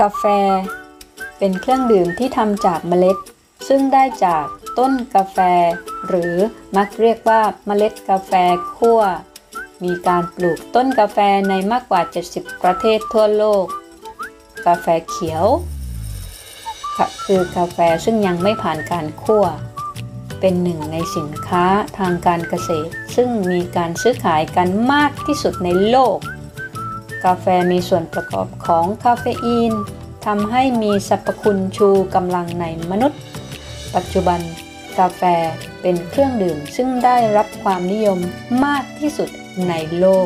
กาแฟเป็นเครื่องดื่มที่ทำจากเมล็ดซึ่งได้จากต้นกาแฟหรือมักเรียกว่าเมล็ดกาแฟคั่วมีการปลูกต้นกาแฟในมากกว่า70ประเทศทั่วโลกกาแฟเขียวคือกาแฟซึ่งยังไม่ผ่านการคั่วเป็นหนึ่งในสินค้าทางการเกษตรซึ่งมีการซื้อขายกันมากที่สุดในโลกกาแฟมีส่วนประกอบของคาเฟอีนทำให้มีสรรพคุณชูกำลังในมนุษย์ปัจจุบันกาแฟเป็นเครื่องดื่มซึ่งได้รับความนิยมมากที่สุดในโลก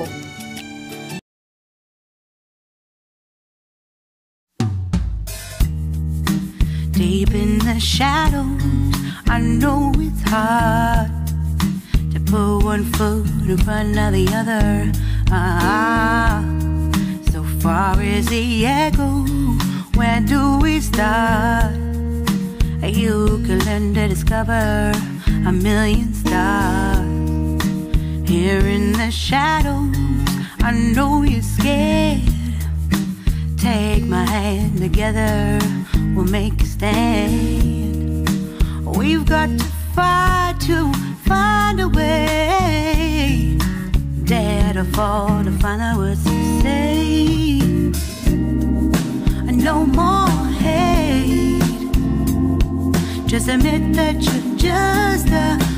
Deep in the shadows, I know it's hard to put one foot in front of the other. So far as the echo, where do we start? You can learn to discover a million stars. Here in the shadows, I know you're scared. Take my hand together, we'll make a stand. We've got to fight to find a way. Dare to fall to find out what to say. No more hate. Just admit that you're just a